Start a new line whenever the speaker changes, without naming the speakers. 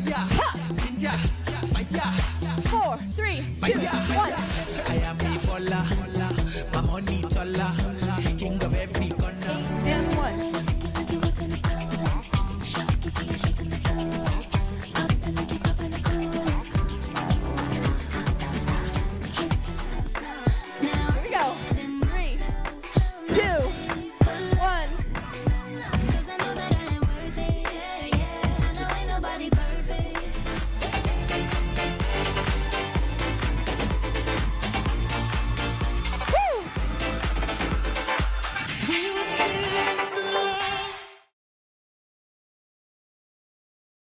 ninja, fire.
4, 3, 2, 1.
I am Ebola, my money taller, king of every corner.
And 1.